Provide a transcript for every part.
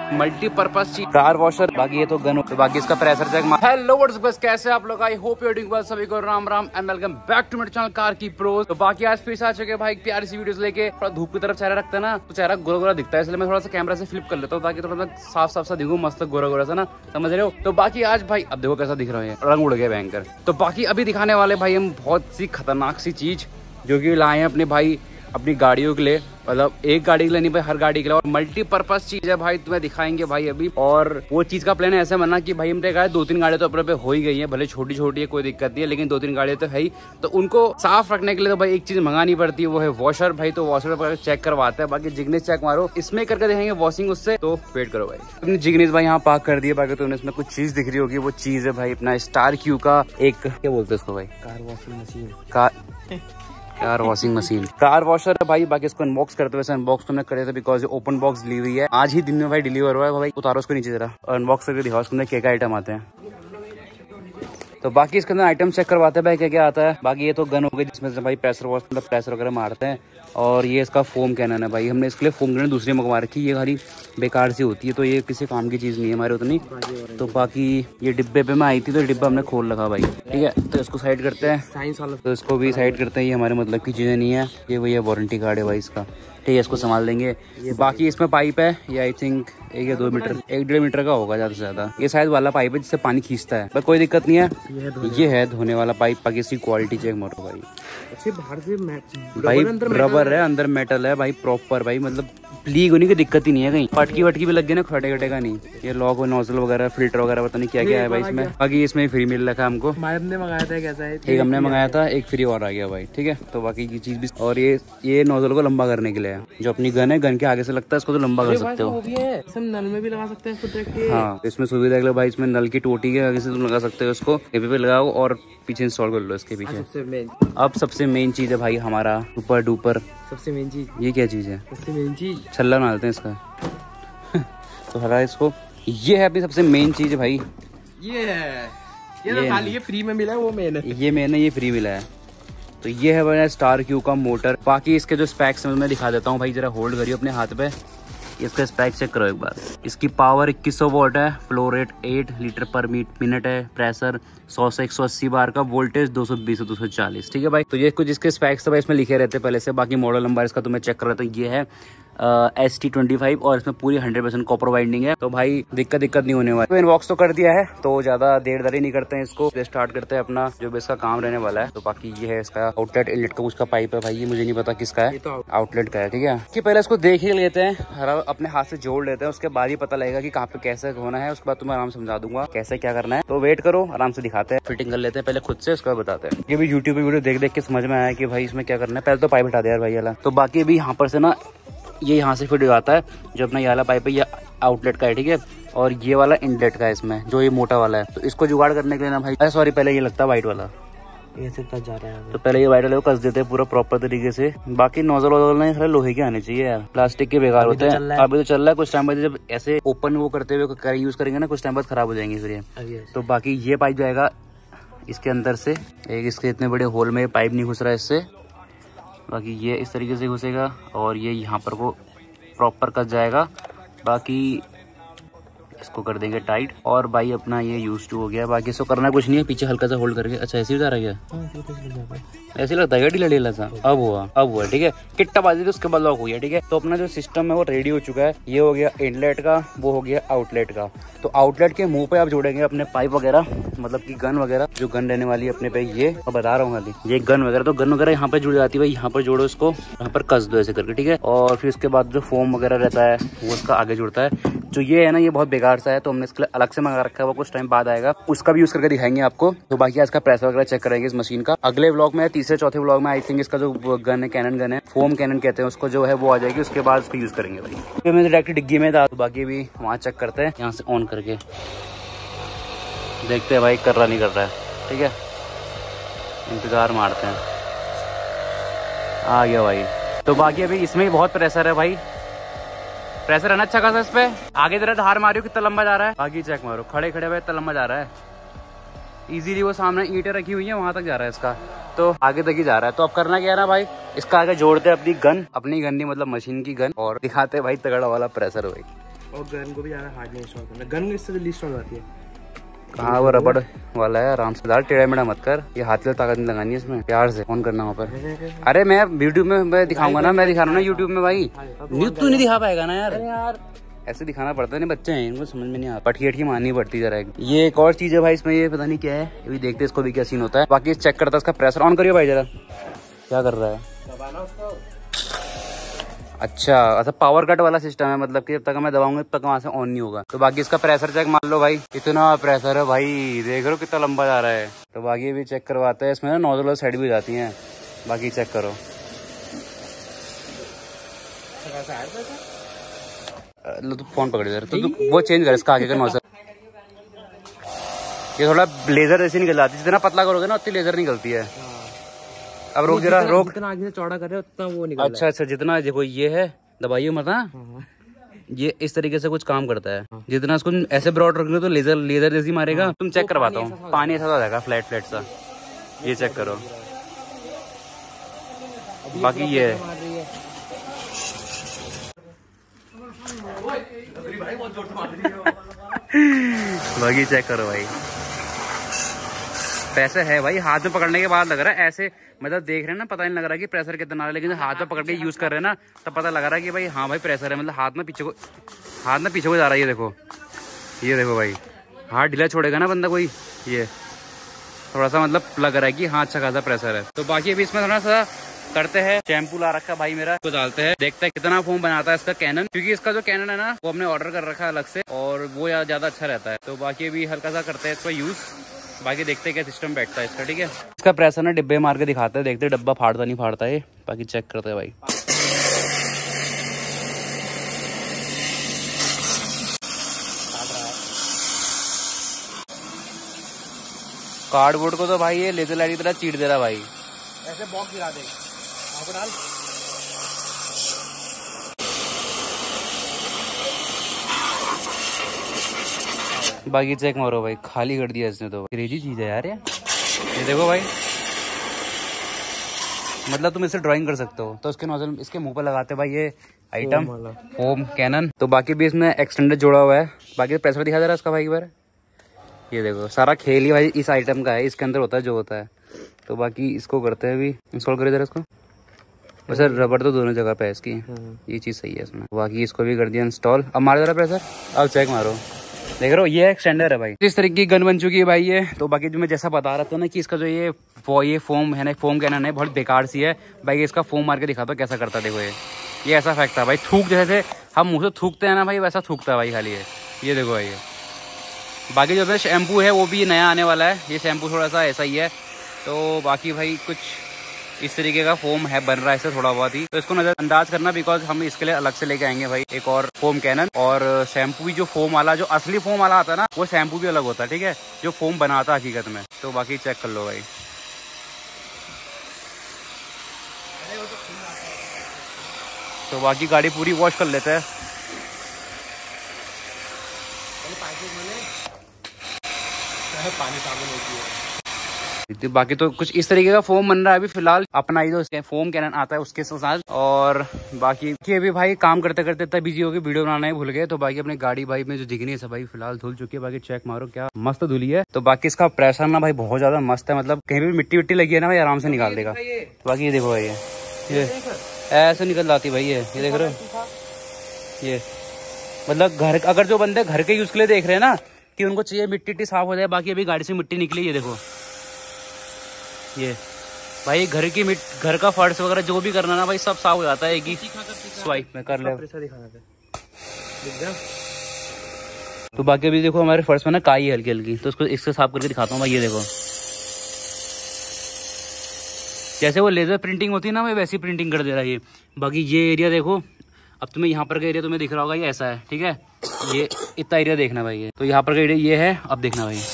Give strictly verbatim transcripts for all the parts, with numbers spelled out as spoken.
Multipurpose चीज, car washer, बाकी ये तो गन, तो बाकी इसका प्रेशर चेक। हेलो व्हाट्स, कैसे आप लोग? I hope you are doing well. सभी को Ram Ram and welcome back to my channel car की प्रोज। तो बाकी आज फिर से आ चुके भाई प्यारी सी वीडियोस लेके। थोड़ा धूप की तरफ चेहरा रखता है ना, तो चेहरा गोरा गोरा दिखता है, इसलिए मैं थोड़ा सा कैमरा से फ्लिप कर लेता हूँ ताकि थोड़ा साफ साफ सा दिखूं, मस्त गोरा गोरा सा ना, समझ रहे हो। तो बाकी आज भाई अब देखो कैसा दिख रहा है, रंग उड़ गया भयंकर। तो बाकी अभी दिखाने वाले भाई हम बहुत सी खतरनाक सी चीज जो कि लाए हैं अपने भाई अपनी गाड़ियों के लिए, मतलब एक गाड़ी के लिए नहीं भाई, हर गाड़ी के लिए। और मल्टीपर्पज चीज है भाई, तुम्हें दिखाएंगे भाई अभी। और वो चीज का प्लान ऐसा बना कि भाई हमने कहा दो तीन गाड़ियां तो अपने पे हो ही गई है, भले छोटी छोटी है कोई दिक्कत नहीं है, लेकिन दो तीन गाड़ियां तो है ही, तो उनको साफ रखने के लिए तो भाई एक चीज मंगानी पड़ती है, वो है वॉशर भाई। तो वॉशर पर चेक करवाते हैं, बाकी जिग्नेस चेक मारो, इसमें करके देखेंगे वॉशिंग उससे। तो वेट करो भाई, अपनी जिग्नेस भाई यहाँ पार्क कर दिया। बाकी तुमने इसमें कुछ चीज दिख रही होगी, वो चीज है भाई अपना स्टार क्यू का एक, क्या बोलते हैं उसको भाई, car washing machine, car car washing machine, car washer है भाई। बाकी इसको अनबॉक्स करते हुए, अनबॉक्स तुमने करे थे बिकॉज ओपन बॉक्स ली हुई है, आज ही दिन में भाई डिलीवर हुआ है भाई। उतारो उसको नीचे जरा, अनबॉक्स करके दिखाओ उसके अंदर क्या क्या आइटम आते हैं। तो बाकी इसके अंदर आइटम चेक करवाते हैं भाई क्या क्या आता है। बाकी ये तो गन हो गई जिसमें से भाई प्रेशर वॉश, मतलब प्रेशर वगैरह मारते हैं। और ये इसका फोम कैनन है भाई, हमने इसके लिए फोम कैनन दूसरी मंगवा रखी, ये खाली बेकार सी होती है, तो ये किसी काम की चीज़ नहीं है हमारे उतनी। तो बाकी ये डिब्बे पे मैं आई थी, तो डिब्बा हमने खोल रखा भाई, ठीक है। तो इसको साइड करते हैं, साइंस वाला, तो इसको भी साइड करते हैं, ये हमारे मतलब की चीज़ें नहीं है। ये वही है वारंटी कार्ड है भाई इसका, ठीक है, इसको संभाल लेंगे। बाकी इसमें पाइप है, ये आई थिंक एक या दो मीटर, एक डेढ़ मीटर का होगा ज़्यादा से ज़्यादा। ये शायद वाला पाइप है जिससे पानी खींचता है, पर कोई दिक्कत नहीं है, ये है धोने वाला पाइप। बाकी इसकी क्वालिटी चेक मारो भाई, बाहर से भाई रबर है, अंदर मेटल है भाई प्रॉपर भाई, मतलब लीक होने की दिक्कत ही नहीं है कहीं, पटकी वटकी भी लग गई ना, फटे कटे का नहीं। ये लॉक नोजल वगैरह, फिल्टर वगैरह पता नहीं क्या क्या है भाई इसमें। बाकी इसमें फ्री मिल रखा है हमको, हमने मंगाया था, कैसा है, एक हमने मंगाया था, एक फ्री और आ गया भाई, ठीक है। तो बाकी की चीज भी, और ये ये नोजल को लंबा करने के लिए है, जो अपनी गन है, गन के आगे से लगता है, इसको तो लंबा कर सकते हो, नल में भी लगा सकते हैं इसको। हाँ, इसमें सुविधा है भाई, इसमें नल की टोटी के आगे से तुम लगा सकते हो इसको, ये पे लगाओ और पीछे इंस्टॉल कर लो इसके पीछे। अब सबसे मेन चीज है भाई हमारा सुपर डुपर, सबसे मेन चीज, ये क्या चीज है, सबसे मेन चीज छल्ला डालते हैं इसका तो हरा इसको, ये है अपनी सबसे मेन चीज है भाई, ये है, ये तो खाली ये फ्री में मिला है, वो मेन है, ये मेन है, ये फ्री मिला है। तो ये है भाई स्टार क्यू का मोटर। बाकी इसके जो स्पेक्स मैं दिखा देता हूँ भाई, जरा होल्ड करिए अपने हाथ पे, इसका स्पेक चेक करो एक बार। इसकी पावर इक्कीस सौ वॉट है, फ्लो रेट आठ लीटर पर मिनट है, प्रेशर सौ से एक सौ अस्सी बार का, वोल्टेज दो सौ बीस से दो सौ चालीस, ठीक है भाई। तो ये कुछ इसके स्पेक्स तो इसमें लिखे रहते हैं पहले से। बाकी मॉडल नंबर इसका तुम्हें चेक कर रहा था, ये है एस टी ट्वेंटी फाइव और इसमें पूरी हंड्रेड परसेंट कॉपर वाइंडिंग है, तो भाई दिक्कत दिक्कत नहीं होने वाली। तो इनबॉक्स तो कर दिया है, तो ज्यादा देर दारी नहीं करते हैं, इसको स्टार्ट करते हैं अपना जो भी इसका काम रहने वाला है। तो बाकी ये है इसका आउटलेट, इनलेट का कुछ का पाइप है भाई, ये मुझे नहीं पता किसका है, तो आउटलेट का है, ठीक है। कि पहले इसको देख ही लेते हैं, अपने हाथ से जोड़ लेते हैं, उसके बाद ही पता लगेगा कि कहाँ पे कैसे होना है, उसके बाद तुम्हें आराम समझा दूंगा कैसे क्या करना है। तो वेट करो, आराम से दिखाते हैं, फिटिंग कर लेते हैं पहले खुद से, उसके बाद बताते हैं। ये भी यूट्यूब पे वीडियो देख देख के समझ में आया कि भाई इसमें क्या करना है। पहले तो पाइप हटा दे यार भाई वाला। तो बाकी अभी यहाँ पर से ना, ये यहाँ से फिट हो जाता है, जो अपना ये वाला पाइप है ये आउटलेट का है, ठीक है, और ये वाला इनलेट का है इसमें, जो ये मोटा वाला है। तो इसको जुगाड़ करने के लिए ना भाई, सॉरी पहले ये लगता है व्हाइट वाला, ऐसे कस जा रहा है, तो पहले ये व्हाइट वाले को कस देते हैं पूरा प्रॉपर तरीके से। बाकी नोजल वोजल नहीं, सारे लोहे के आने चाहिए यार, प्लास्टिक के बेकार होते हैं। अभी तो चल रहा है, कुछ टाइम बाद जब ऐसे ओपन वो करते हुए यूज करेंगे ना, कुछ टाइम बाद खराब हो जाएंगे फिर ये। तो बाकी ये पाइप जाएगा इसके अंदर से, एक इसके इतने बड़े होल में पाइप नहीं घुस रहा है इससे। बाकी ये इस तरीके से घुसेगा और ये यहाँ पर को प्रॉपर कस जाएगा। बाकी इसको कर देंगे टाइट, और भाई अपना ये यूज टू हो गया। बाकी इसको करना कुछ नहीं है, पीछे हल्का सा होल्ड करके, अच्छा ऐसे ही जा रहा है, ऐसे लगता है ढीला ढीला सा, अब हुआ अब हुआ ठीक है, किट्टा बाजी तो उसके बाद लॉक हो गया, ठीक है। तो अपना जो सिस्टम है वो रेडी हो चुका है, ये हो गया इनलेट का, वो हो गया आउटलेट का। तो आउटलेट के मुंह पे आप जोड़ेंगे अपने पाइप वगैरह, मतलब की गन वगैरह, जो गन रहने वाली है अपने पे, ये मैं बता रहा हूँ खाली, ये गन वगैरह। तो गन वगैरह यहाँ पे जुड़ जाती है, यहाँ पर जोड़ो इसको, यहाँ पर कस दो ऐसे करके, ठीक है। और फिर उसके बाद जो फोम वगैरह रहता है वो उसका आगे जुड़ता है। जो ये है ना, ये बहुत बेकार सा है, तो हमने इसके लिए अलग से मंगा रखा है, वो कुछ टाइम बाद आएगा, उसका भी यूज करके दिखाएंगे आपको। तो बाकी आज का प्रेशर वगैरह चेक करेंगे इस मशीन का अगले व्लॉग में, तीसरे चौथे व्लॉग में आई थिंक इसका जो गन है, कैनन गन है, फोम कैनन कहते हैं उसको, जो है वो आ जाएगी, उसके बाद उसको यूज करेंगे भाई। तो मैं डायरेक्ट डिग्गी में था, तो बाकी भी वहाँ चेक करते हैं, यहाँ से ऑन करके देखते हैं भाई कर रहा नहीं कर रहा है, ठीक है, इंतजार मारते हैं। आ गया भाई। तो बाकी अभी इसमें भी बहुत प्रेशर है भाई, प्रेशर है ना अच्छा खासा इस पे। आगे जरा धार मारियो कितना लंबा जा रहा है, बाकी चेक मारो, खड़े खड़े भाई इतना लंबा जा रहा है, इजीली वो सामने ईंटें रखी हुई है वहां तक जा रहा है इसका, तो आगे तक ही जा रहा है। तो अब करना क्या है ना भाई, इसका आगे जोड़ते हैं अपनी गन, अपनी गन नहीं मतलब मशीन की गन, और दिखाते हैं भाई तगड़ा वाला प्रेशर भाई। और गन को भी ज़्यादा हार्ड नहीं इंस्टॉल करना, गन इससे जल्दी इंस्टॉल होती है। कहाँ वो रबड़ वाला है, आराम से डाल, टेढ़ा मेढ़ा मत कर, ये हाथ में ताकत नहीं लगानी है इसमें, प्यार से ऑन करना वहाँ पर। अरे मैं यूट्यूब में मैं दिखाऊंगा ना, मैं दिखा रहा हूँ ना यूट्यूब में भाई, न्यूज तू नहीं दिखा पाएगा ना यार, यार ऐसे दिखाना पड़ता है, नहीं बच्चे हैं इनको समझ में नहीं आता, पटकी अटकी मारनी पड़ती जरा। ये एक और चीज है भाई इसमें, ये पता नहीं क्या है, अभी देखते हैं इसको भी क्या सीन होता है। बाकी चेक करता है इसका प्रेशर, ऑन करियो भाई जरा, क्या कर रहा है, दबाना उसको। अच्छा अच्छा पावर कट वाला सिस्टम है, मतलब कि जब तक मैं दबाऊंगा तब तक वहाँ से ऑन नहीं होगा। तो बाकी इसका प्रेशर चेक मान लो भाई, इतना प्रेशर है भाई, देख रहे हो कितना लंबा जा रहा है। तो बाकी भी चेक करवाते हैं, इसमें ना नोजल साइड भी जाती हैं, बाकी चेक करो। लो तो फोन पकड़ इधर, तो तू वो चेंज कर इसका आगे का नोजल, ये थोड़ा लेजर जैसी निकल जाती है, जितना पतला करोगे ना उतनी लेजर निकलती है। अब रोक जरा, रोक, जितना आगे से चौड़ा कर रहे हो उतना वो निकल। अच्छा अच्छा, जितना देखो ये है, दबाइए मत, हाँ ये इस तरीके से कुछ काम करता है, जितना इसको ऐसे ब्रॉड रख लो तो लेजर लेजर जैसी मारेगा। तुम चेक करवाता हूँ, पानी ऐसा हो जाएगा फ्लैट फ्लैट सा, ये चेक करो। बाकी ये बाकी चेक करो भाई, पैसे है भाई, हाथ में पकड़ने के बाद लग रहा है ऐसे, मतलब देख रहे हैं ना, पता नहीं लग रहा कि प्रेशर कितना है, लेकिन हाथ में पकड़ के यूज कर रहे हैं ना तब पता लग रहा है कि भाई हाँ भाई प्रेशर है, मतलब हाथ में पीछे को, हाथ में पीछे को जा रहा है। ये देखो, ये देखो भाई, हाथ ढीला छोड़ेगा ना बंदा कोई, ये थोड़ा सा मतलब लग रहा है कि हाँ अच्छा खासा प्रेशर है। तो बाकी अभी इसमें थोड़ा सा करते हैं, शैम्पू ला रखा भाई मेरा, तो डालते हैं, देखते हैं कितना फोम बनाता है इसका कैनन, क्योंकि इसका जो कैनन है ना वो हमने ऑर्डर कर रखा है अलग से, और वो ज्यादा अच्छा रहता है। तो बाकी अभी हल्का सा करते हैं इसका यूज, बाकी देखते हैं क्या सिस्टम बैठता है इसका। ठीक है, इसका प्रेशर ना डिब्बे मार के दिखाते हैं, देखते हैं डब्बा फाड़ता नहीं फाड़ता है, बाकी चेक करते हैं भाई। कार्डबोर्ड को तो भाई ये लेजर लाइट की तरह चीट दे रहा भाई, ऐसे बॉक्स गिरा दे, आपको डाल। बाकी चेक मारो भाई, खाली कर दिया इसने, तो क्रेजी चीज है यार ये। ये देखो भाई, मतलब तुम इससे ड्राइंग कर सकते हो। तो उसके नोजल इसके मुंह पर लगाते भाई ये आइटम फोम कैनन। तो बाकी भी इसमें एक्सटेंडर जोड़ा हुआ है। बाकी प्रेशर दिखा दे रहा है इसका भाई, बार ये देखो, सारा खेल ही भाई इस आइटम का है, इसके अंदर होता है जो होता है। तो बाकी इसको करते हैं, अभी इंस्टॉल कर इधर इसको। वैसे रबड़ तो दोनों जगह पे है इसकी, ये चीज सही है इसमें। बाकी इसको भी कर दिया इंस्टॉल। अब मारो जरा प्रेशर, अब चेक मारो, देख रहे हो ये एक्सटेंडर है भाई। इस तरीके की गन बन चुकी है भाई ये। तो बाकी जो मैं जैसा बता रहा था ना कि इसका जो ये वो ये फोम है ना, फोम कैनन है, बहुत बेकार सी है भाई। इसका फोम मार के दिखाता हूँ कैसा करता है, देखो ये ये ऐसा फेंकता है भाई, थूक जैसे हम मुँह से थूकते हैं ना भाई, वैसा थूकता है भाई खाली ये। ये देखो भाई, ये बाकी जो शैम्पू है वो भी नया आने वाला है, ये शैम्पू थोड़ा सा ऐसा ही है। तो बाकी भाई कुछ इस तरीके का फोम है बन रहा है इससे थोड़ा बहुत ही, तो इसको नजरअंदाज करना, बिकॉज हम इसके लिए अलग से लेके आएंगे भाई एक और फोम कैनन। और शैम्पू भी जो फोम वाला, जो असली फोम वाला आता है ना, वो शैम्पू भी अलग होता है, ठीक है, जो फोम बनाता है हकीकत में। तो बाकी चेक कर लो भाई। तो बाकी गाड़ी पूरी वॉश कर लेते हैं। पानी साबुन होती है। बाकी तो कुछ इस तरीके का फोम बन रहा है अभी फिलहाल, अपना ही जो फोम कैनन आता है उसके साथ। और बाकी अभी भाई काम करते करते इतना बिजी हो गए, वीडियो बनाना ही भूल गए। तो बाकी अपनी गाड़ी भाई में जो दिखनी है सब भाई फिलहाल धुल चुकी है। बाकी चेक मारो क्या मस्त धुली है। तो बाकी इसका प्रेशर ना भाई बहुत ज्यादा मस्त है, मतलब कहीं भी मिट्टी विट्टी लगी है ना भाई आराम से निकाल देगा। बाकी ये देखो भाई, ये ऐसे निकल जाती भाई, ये ये देख रहे हो, ये मतलब घर, अगर जो बंदे घर के यूज के लिए देख रहे हैं ना कि उनको चाहिए मिट्टी विट्टी साफ हो जाए, बाकी अभी गाड़ी से मिट्टी निकली, ये देखो ये भाई घर की मिट घर का फर्श वगैरह जो भी करना ना भाई सब साफ हो जाता है एक ही स्वाइप में कर ले। तो बाकी अभी देखो हमारे फर्श में ना काई है हल्की हल्की, तो उसको इससे साफ करके दिखाता हूँ भाई। ये देखो जैसे वो लेजर प्रिंटिंग होती है ना भाई, वैसी प्रिंटिंग कर दे रहा है ये। बाकी ये एरिया देखो, अब तुम्हें यहाँ पर का एरिया तुम्हें दिख रहा होगा, ये ऐसा है, ठीक है, ये इतना एरिया देखना भाई। ये तो यहाँ पर का एरिया ये है, अब देखना भाई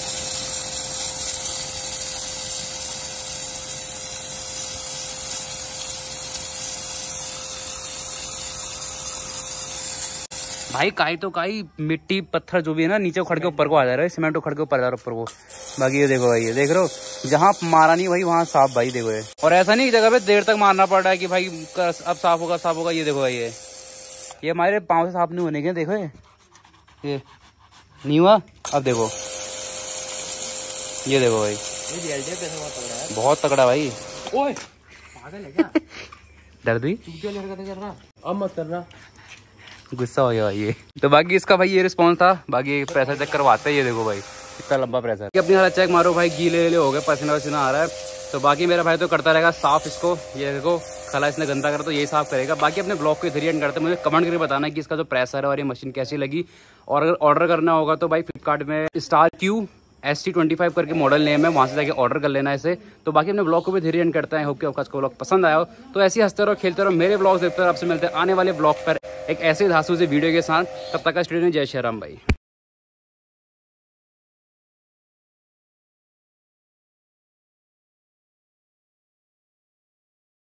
भाई काई तो काई, मिट्टी पत्थर जो भी है ना नीचे उखड़ के ऊपर को आ जा रहा है, सीमेंट उखड़ के ऊपर आ रहा है ऊपर को। बाकी ये देखो भाई, ये देख रहे हो जहाँ मारा नहीं भाई वहाँ साफ भाई, देखो ये। और ऐसा नहीं जगह पे देर तक मारना पड़ रहा है कि भाई अब साफ होगा साफ होगा। ये देखो भाई, ये ये हमारे पाँव से साफ नहीं होने के, देखो ये ये नहीं हुआ। अब देखो ये देखो भाई, ये बहुत तगड़ा भाई। ओए पागल है क्या? दर्द हुई, अब मत करना, गुस्सा हो गया भाई ये। तो बाकी इसका भाई ये रिस्पॉन्स था। बाकी प्रेशर चेक करवाते हैं, ये देखो भाई इतना लंबा प्रेशर। अपनी हालत चेक मारो भाई, गीले गीले हो गए, पसीना वसीना आ रहा है। तो बाकी मेरा भाई तो करता रहेगा साफ इसको। ये देखो खला इसने गंदा करा तो यही साफ करेगा। बाकी अपने ब्लॉग के जरिए करते मुझे कमेंट करके बताना कि इसका जो प्रेशर है और ये मशीन कैसी लगी। और अगर ऑर्डर करना होगा तो भाई फ्लिपकार्ट में star Q S T twenty five करके मॉडल नेम है, वहाँ से जाके ऑर्डर कर लेना इसे। तो बाकी अपने ब्लॉग को भी धीरे एंड करता है। होप कि आपका ब्लॉग पसंद आया हो। तो ऐसे ही हंसते रहो, खेलते रहो, मेरे ब्लॉग देखते रहो। आपसे मिलते हैं आने वाले ब्लॉग पर एक ऐसे धांसू से वीडियो के साथ। तब तक का स्टूडियो, जय श्री राम भाई।